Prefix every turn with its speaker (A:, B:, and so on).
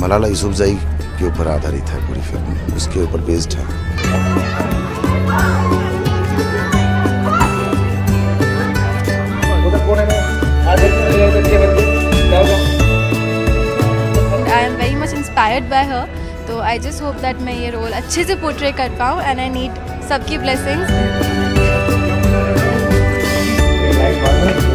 A: मलाला यूसुफजई के ऊपर आधारित है पूरी फिल्म, उसके ऊपर बेस्ड है।
B: I am very much inspired by her, तो आई जस्ट होप दैट मैं ये रोल अच्छे से पोर्ट्रे कर पाऊँ एंड आई नीड सबकी ब्लेसिंग्स।